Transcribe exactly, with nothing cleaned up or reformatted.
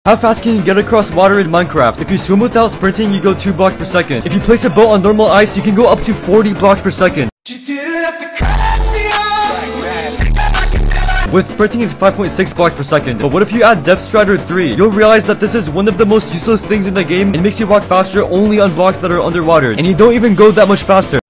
How fast can you get across water in Minecraft? If you swim without sprinting, you go two blocks per second. If you place a boat on normal ice, you can go up to forty blocks per second. With sprinting, it's five point six blocks per second. But what if you add Depth Strider three? You'll realize that this is one of the most useless things in the game. It makes you walk faster only on blocks that are underwater, and you don't even go that much faster.